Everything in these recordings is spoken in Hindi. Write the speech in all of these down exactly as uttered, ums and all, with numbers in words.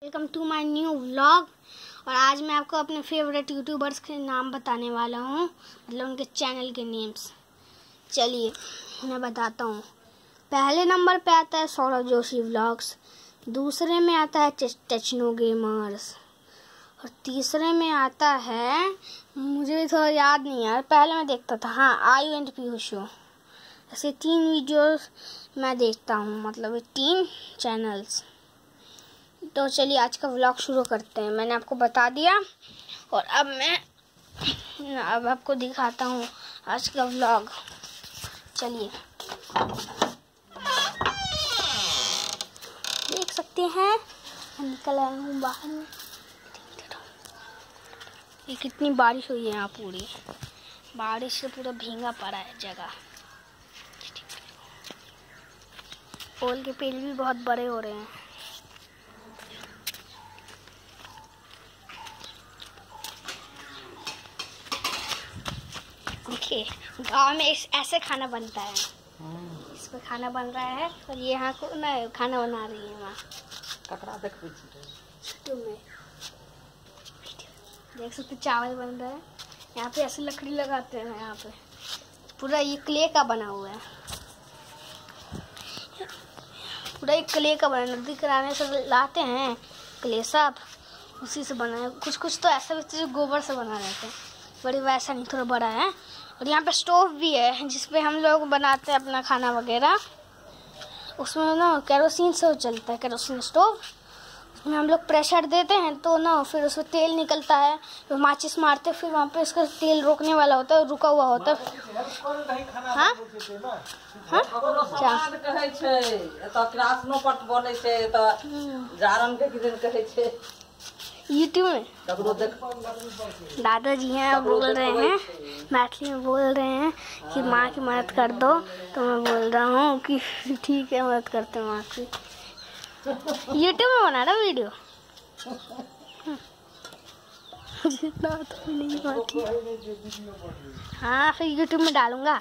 Welcome to my new vlog. और आज मैं आपको अपने फेवरेट यूट्यूबर्स के नाम बताने वाला हूँ, मतलब उनके चैनल के नेम्स। चलिए मैं बताता हूँ। पहले नंबर पे आता है सौरभ जोशी व्लॉग्स, दूसरे में आता है टेक्नो गेमर्स और तीसरे में आता है, मुझे भी थोड़ा याद नहीं है, पहले मैं देखता था, हाँ आयु एंड पीयू शो। ऐसे तीन वीडियोस मैं देखता हूँ, मतलब तीन चैनल्स। तो चलिए आज का व्लॉग शुरू करते हैं। मैंने आपको बता दिया और अब मैं अब आपको दिखाता हूँ आज का व्लॉग। चलिए देख सकते हैं, मैं निकल आया हूँ बाहर में। ये कितनी बारिश हुई है यहाँ, पूरी बारिश से पूरा भींगा पड़ा है जगह। पोल के पेड़ भी बहुत बड़े हो रहे हैं। देखिए गाँव में इस ऐसे खाना बनता है, इस पे खाना बन रहा है और ये यहाँ को ना खाना बना रही है। वहाँ ककड़ा देख में देख सकते चावल बन रहा है। यहाँ पे ऐसे लकड़ी लगाते हैं, यहाँ पे पूरा ये क्ले का बना हुआ है, पूरा एक क्ले का बना, नदी किराने से लाते हैं क्ले, सब उसी से बना है। कुछ कुछ तो ऐसा भी जो गोबर से बना रहते हैं, बड़ी वैसा नहीं, थोड़ा बड़ा है। और यहाँ पे स्टोव भी है जिसपे हम लोग बनाते हैं अपना खाना वगैरह। उसमें ना केरोसिन से चलता है, केरोसिन स्टोव। उसमें हम लोग प्रेशर देते हैं तो ना फिर उसमें तेल निकलता है, फिर माचिस मारते, फिर वहाँ पे उसका तेल रोकने वाला होता है, रुका हुआ होता है। हाँ हाँ क्या यूट्यूब में दादाजी हैं, बोल रहे हैं मैथिली में, बोल रहे हैं कि माँ की मदद कर दो। तो मैं बोल रहा हूँ कि ठीक है, मदद करते हैं माँ की। यूट्यूब में बना रहा वीडियो, जितना तो नहीं बाकी। हाँ फिर यूट्यूब में डालूंगा।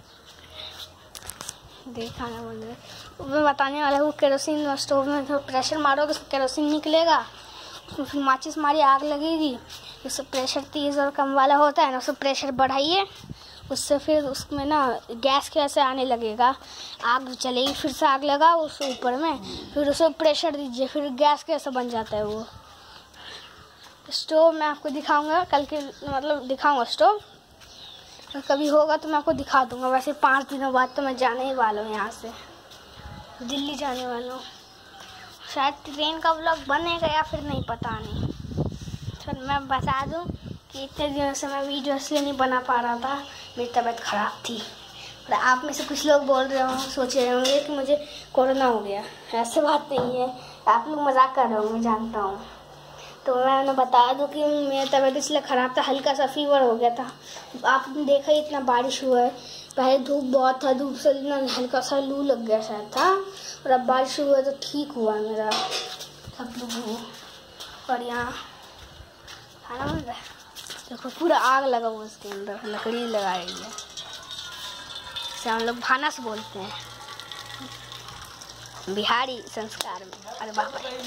देखा ना बोल रहे, मैं बताने वाला हूँ केरोसिन स्टोव में तो प्रेशर मारोगे तो केरोसिन निकलेगा, उसमें फिर माचिस मारी आग लगेगी। उससे प्रेशर तेज़ और कम वाला होता है ना, उससे प्रेशर बढ़ाइए, उससे फिर उसमें ना गैस के ऐसे आने लगेगा, आग चलेगी, फिर से आग लगाओ उससे ऊपर में, फिर उसमें प्रेशर दीजिए, फिर गैस के ऐसे बन जाता है वो स्टोव। मैं आपको दिखाऊंगा कल के, मतलब दिखाऊंगा स्टोव, और कभी होगा तो मैं आपको दिखा दूंगा। वैसे पाँच दिनों बाद तो मैं जाने ही वाला हूँ, यहाँ से दिल्ली जाने वाला हूँ। शायद ट्रेन का व्लॉग बनेगा या फिर नहीं, पता नहीं। तो मैं बता दूं कि इतने दिनों से मैं वीडियो इसलिए नहीं बना पा रहा था, मेरी तबीयत ख़राब थी। और आप में से कुछ लोग बोल रहे होंगे, सोच रहे होंगे कि मुझे कोरोना हो गया। ऐसे बात नहीं है, आप लोग मजाक कर रहे होंगे, जानता हूँ। तो मैंने बता दूं कि मेरी तबीयत इसलिए ख़राब था, हल्का सा फीवर हो गया था। आपने देखा ही इतना बारिश हुआ है, पहले धूप बहुत था, धूप से ना हल्का सा लू लग गया शायद था, और अब बारिश हुआ तो ठीक हुआ मेरा सब लोग। और यहाँ खाना बन रहा है, देखो पूरा आग लगा हुआ उसके अंदर, लकड़ी लगा रही है, इसे हम लोग भानस बोलते हैं बिहारी संस्कार में। अरे बाप रे,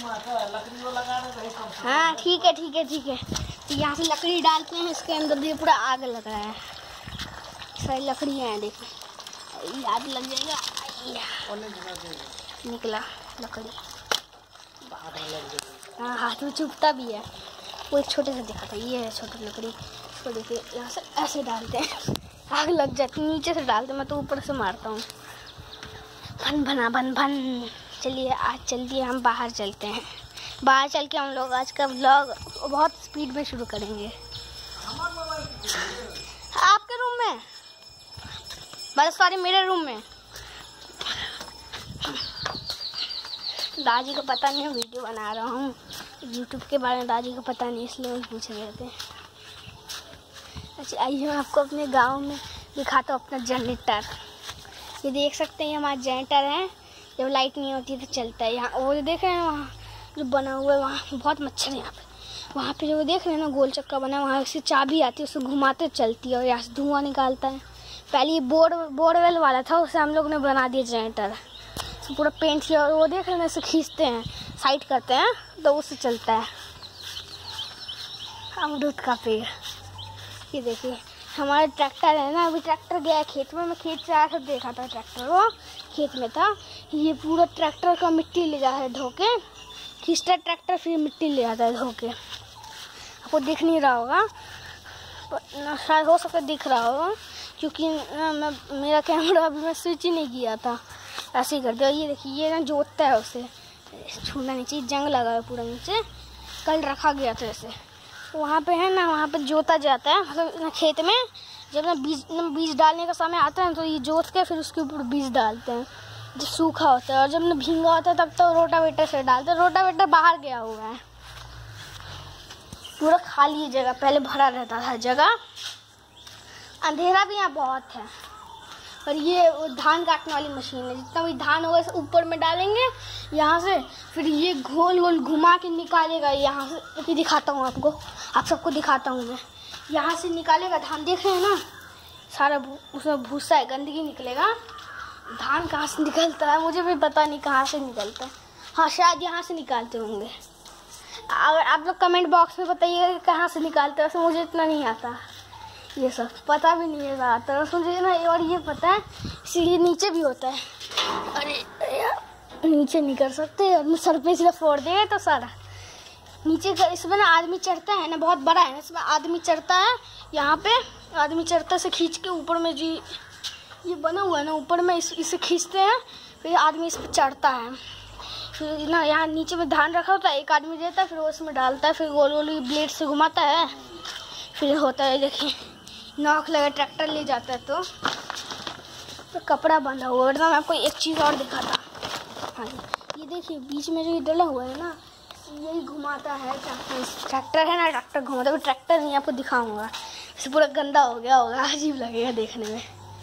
हाँ ठीक है ठीक है ठीक है। तो यहाँ से लकड़ी डालते हैं इसके अंदर, ये पूरा आग लग रहा है, सारी लकड़ियाँ हैं, देखो याद लग जाएगा। निकला लकड़ी, हाँ हाथ में चुभता भी है। वो एक छोटे से देखा था, ये है छोटी लकड़ी, इसको देखिए यहाँ से ऐसे डालते हैं, आग लग जाती, नीचे से डालते, मैं तो ऊपर से मारता हूँ, भन भना भन भन। चलिए आज चलिए हम बाहर चलते हैं, बाहर चल के हम लोग आज का व्लॉग बहुत स्पीड में शुरू करेंगे। आपके रूम में, बस सॉरी मेरे रूम में। दादी को पता नहीं, वीडियो बना रहा हूँ यूट्यूब के बारे में, दादी को पता नहीं, इसलिए वो पूछ रहे थे। अच्छा आइए मैं आपको अपने गांव में दिखाता हूँ अपना जनरेटर। ये देख सकते हैं, हमारा जनरेटर है, जब लाइट नहीं होती है तो चलता है। यहाँ वो जो देख रहे हैं वहाँ जो बना हुआ है, वहाँ बहुत मच्छर है यहाँ पे। वहाँ पे जो देख रहे हैं ना गोल चक्का बना है, वहाँ से चाबी आती है, उससे घुमाते चलती है और यहाँ से धुआं निकालता है। पहले ये बोर बोरवेल वाला था, उसे हम लोग ने बना दिया जनरेटर, पूरा पेंट किया। और वो देख रहे हैं, इसे खींचते हैं साइड करते हैं तो उससे चलता है। अमरूद का पेड़, ये देखिए हमारा ट्रैक्टर है ना, अभी ट्रैक्टर गया खेत में, मैं खेत से आया था देखा था ट्रैक्टर वो खेत में था। ये पूरा ट्रैक्टर का मिट्टी ले जाता है धो के, खींचता है ट्रैक्टर फिर मिट्टी ले आता है धो के। आपको दिख नहीं रहा होगा, शायद हो सके दिख रहा होगा क्योंकि ना मैं मेरा कैमरा अभी मैं स्विच ही नहीं किया था, ऐसे ही कर दिया। ये देखिए ये ना जोतता है, उसे छूना नहीं चाहिए, जंग लगा है पूरा नीचे, कल रखा गया था ऐसे। वहाँ पे है ना, वहाँ पे जोता जाता है, मतलब ना खेत में जब ना बीज ना बीज डालने का समय आता है तो ये जोत के फिर उसके ऊपर बीज डालते हैं जब सूखा होता है, और जब ना भींगा होता है तब तो रोटावेटर से डालते हैं। रोटावेटर बाहर गया हुआ है, पूरा खाली जगह, पहले भरा रहता था जगह, अंधेरा भी यहाँ बहुत है। और ये धान काटने वाली मशीन है, जितना भी धान होगा ऊपर में डालेंगे यहाँ से, फिर ये गोल गोल घुमा के निकालेगा यहाँ से। कि दिखाता हूँ आपको, आप सबको दिखाता हूँ मैं, यहाँ से निकालेगा धान, देख रहे हैं ना सारा उसमें भूसा है, गंदगी निकलेगा। धान कहाँ से निकलता है मुझे भी पता नहीं कहाँ से निकलता है, हाँ शायद यहाँ से निकालते होंगे। अगर आप लोग कमेंट बॉक्स में बताइएगा कि कहाँ से निकालते हैं, वैसे मुझे इतना नहीं आता, ये सब पता भी नहीं है ज़्यादातर मुझे ना। और ये पता है सीढ़ी नीचे भी होता है, अरे नीचे नहीं कर सकते, और सर पे सिर्फ फोड़ देंगे तो सारा नीचे का। इसमें ना आदमी चढ़ता है ना, बहुत बड़ा है ना, इसमें आदमी चढ़ता है, यहाँ पे आदमी चढ़ता से खींच के ऊपर में जी ये बना हुआ है ना, ऊपर में इस इसे खींचते हैं, फिर आदमी इस पर चढ़ता है। फिर ना यहाँ नीचे में धान रखा होता है, एक आदमी देता है, फिर वो इसमें डालता है, फिर गोल गोल ब्लेड से घुमाता है, फिर होता है। देखिए नॉक लगा, ट्रैक्टर ले जाता है तो, तो कपड़ा बंधा हुआ। वरना मैं आपको एक चीज़ और दिखाता, हाँ ये देखिए बीच में जो ये डला हुआ है ना, यही घुमाता है ट्रैक्टर। ट्रैक्टर है ना, ट्रैक्टर घुमाता है, ट्रैक्टर नहीं आपको दिखाऊंगा, इसे पूरा गंदा हो गया होगा, अजीब लगेगा देखने में।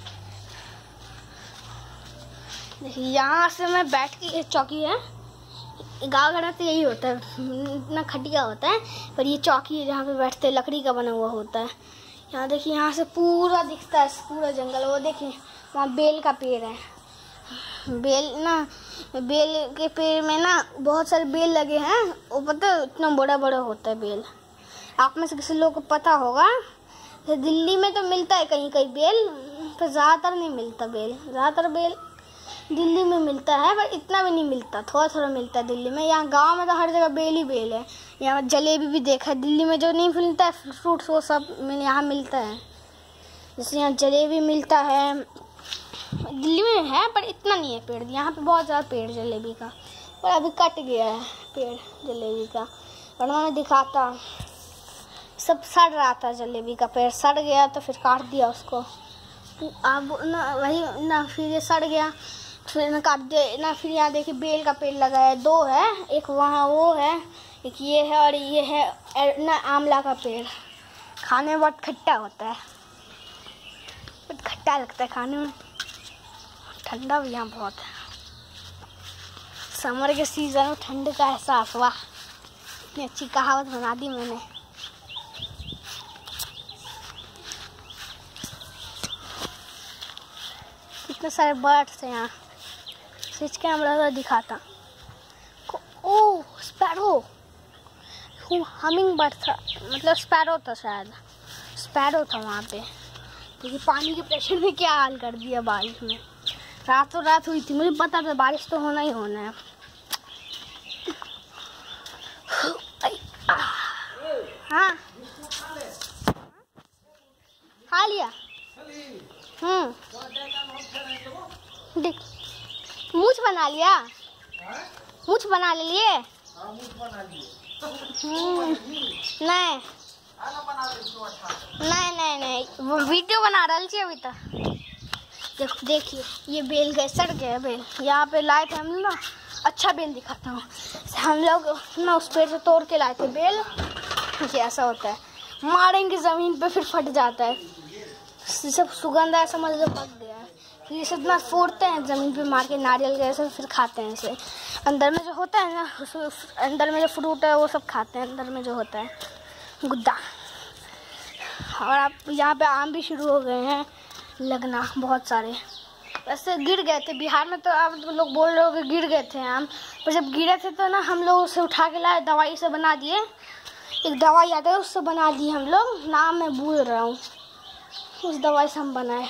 देखिए यहाँ से मैं बैठ के, चौकी है, गाँव घर में तो यही होता है, इतना खटिया होता है, पर ये चौकी है जहाँ पे बैठते हैं, लकड़ी का बना हुआ होता है। यहाँ देखिए यहाँ से पूरा दिखता है पूरा जंगल, वो देखिए वहाँ बेल का पेड़ है। बेल ना, बेल के पेड़ में ना बहुत सारे बेल लगे हैं, वो पता है इतना बड़ा बड़ा होता है बेल। आप में से किसी लोग को पता होगा, तो दिल्ली में तो मिलता है कहीं कहीं बेल, पर ज़्यादातर नहीं मिलता बेल। ज़्यादातर बेल दिल्ली में मिलता है, पर इतना भी नहीं मिलता, थोड़ा थोड़ा मिलता है दिल्ली में। यहाँ गांव में तो हर जगह बेल ही बेल है। यहाँ जलेबी भी देखा है, दिल्ली में जो नहीं मिलता है फ्रूट्स वो सब यहाँ मिलता है। जैसे यहाँ जलेबी मिलता है, दिल्ली में है पर इतना नहीं है पेड़, यहाँ पे बहुत ज़्यादा पेड़ जलेबी का, पर अभी कट गया है पेड़ जलेबी का, वरना मैं दिखाता। सब सड़ रहा था, जलेबी का पेड़ सड़ गया तो फिर काट दिया उसको। अब ना वही ना, फिर ये सड़ गया, फिर ना काट दिया ना। फिर यहाँ देखिए बेल का पेड़ लगा है, दो है, एक वहाँ वो है, एक ये है, और ये है ना आंवला का पेड़। खाने में बहुत खट्टा होता है, बहुत खट्टा लगता है खाने में, ठंडा भी यहाँ बहुत है। समर के सीज़न में ठंड का एहसास, वाह इतनी अच्छी कहावत बना दी मैंने। कितने सारे बर्ड्स हैं यहाँ, स्विच कैमरा से दिखाता। ओह स्पैरो, हमिंग बर्ड था, मतलब स्पैरो था, शायद स्पैरो था वहाँ पे। क्योंकि पानी के प्रेशर ने क्या हाल कर दिया बारिश में। रातों रात हुई थी, मुझे पता था बारिश तो होना ही होना है। हाँ खा लिया, हम्म देख मूछ बना लिया, मूछ बना ले लिए, हम्म नहीं नहीं नहीं नहीं वो वीडियो बना रहा थी अभी तक। देखो देखिए ये बेल गए, सड़ गया बेल, यहाँ पे लाए थे हम लोग ना, अच्छा बेल दिखाता हूँ। हम लोग ना उस पेड़ से तोड़ के लाए थे बेल, ये ऐसा होता है, मारेंगे ज़मीन पे फिर फट जाता है, सब सुगंध है, समझ लो पक गया है। फिर इसे इतना फोड़ते हैं ज़मीन पे मार के नारियल के ऐसे, फिर खाते हैं इसे। अंदर में जो होता है ना, अंदर में जो फ्रूट है वो सब खाते हैं, अंदर में जो होता है गुद्दा। और आप यहाँ पे आम भी शुरू हो गए हैं लगना, बहुत सारे वैसे गिर गए थे बिहार में, तो अब तो लोग बोल रहे हो कि गिर गए थे हम, पर जब गिरे थे तो ना हम लोग उसे उठा के लाए, दवाई से बना दिए। एक दवाई आता है उससे बना दिए हम लोग, नाम मैं भूल रहा हूँ, उस दवाई से हम बनाए।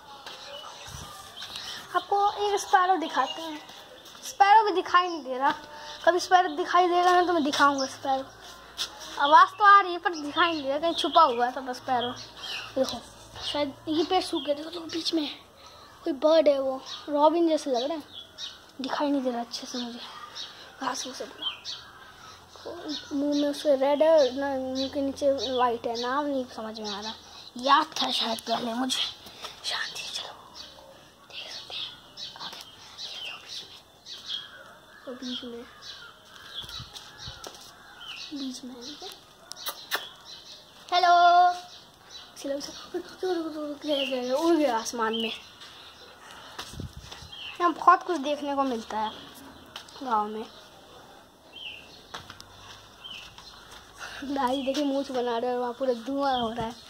आपको एक स्पैरो दिखाते हैं। स्पैरो भी दिखाई नहीं दे रहा, कभी स्पैरो दिखाई देगा ना तो मैं दिखाऊंगा स्पैरो। आवाज़ तो आ रही है पर दिखाई नहीं दे रहा, कहीं छुपा हुआ था बस स्पैरो। देखो शायद ये पेड़ सूख गए, देखो तो बीच में कोई बर्ड है, वो रॉबिन जैसे लग रहा है, दिखाई नहीं दे रहा अच्छे से मुझे, घास से पूरा। मुंह में उसके रेड है ना, मुंह के नीचे वाइट है, नाम नहीं समझ में आ रहा, याद था शायद पहले मुझे। शांति से चलो, देख सकते हैं आगे बीच में, बीच में हेलो, उड़ गया आसमान में। यहाँ बहुत कुछ देखने को मिलता है गांव में। दाई देखिए मूंछ बना रहे हैं, वहाँ पूरा धुआं हो रहा है।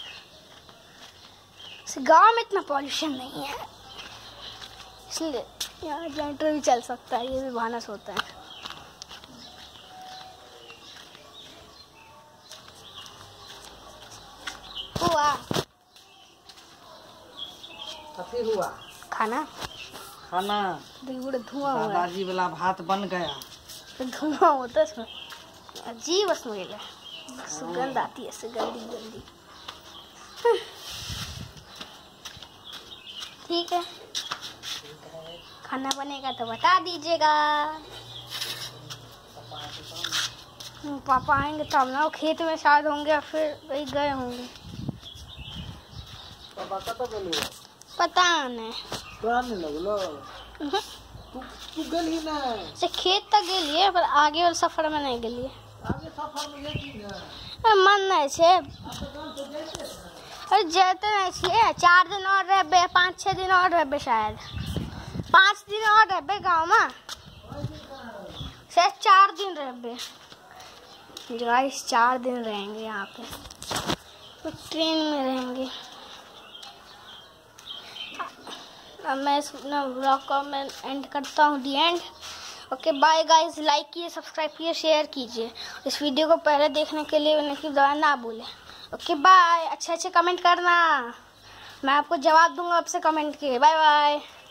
गांव में इतना पॉल्यूशन नहीं है, इसलिए यहाँ जनरेटर भी चल सकता है, ये भी भानस होता है। हुआ कथी हुआ? खाना खाना पूरा धुआं हो रहा है, दादाजी वाला भात बन गया। तो धुआं होता है, अजीब स्मेल है, सुगंध आती है, सुगंधी गंदी। ठीक है, खाना बनेगा तो बता दीजिएगा। पापा आएंगे तब ना, वो खेत में शायद होंगे या फिर वही गए होंगे, पापा कत गेलू? पता नहीं। नहीं लगलो तू तू गेल ही ना से खेत तक गेलिए पर आगे वाला सफर में नहीं गेलिए। आगे सफर में गेली ना, मन नहीं छे, अरे जाते नहीं छिए, चार दिन और रहबे, पाँच छः दिन और रहबे, शायद पाँच दिन और रहबे गाँव में, शायद चार दिन रहबे। गाइस चार दिन रहेंगे यहाँ पे, तो ट्रेन में रहेंगे। अब मैं इस ब्लॉग को मैं एंड करता हूँ, the end. Okay bye guys, like कीजिए, सब्सक्राइब कीजिए, शेयर कीजिए। इस वीडियो को पहले देखने के लिए मैंने की दवा ना भूलें। ओके बाय, अच्छे अच्छे कमेंट करना, मैं आपको जवाब दूंगा आपसे कमेंट के। Bye bye.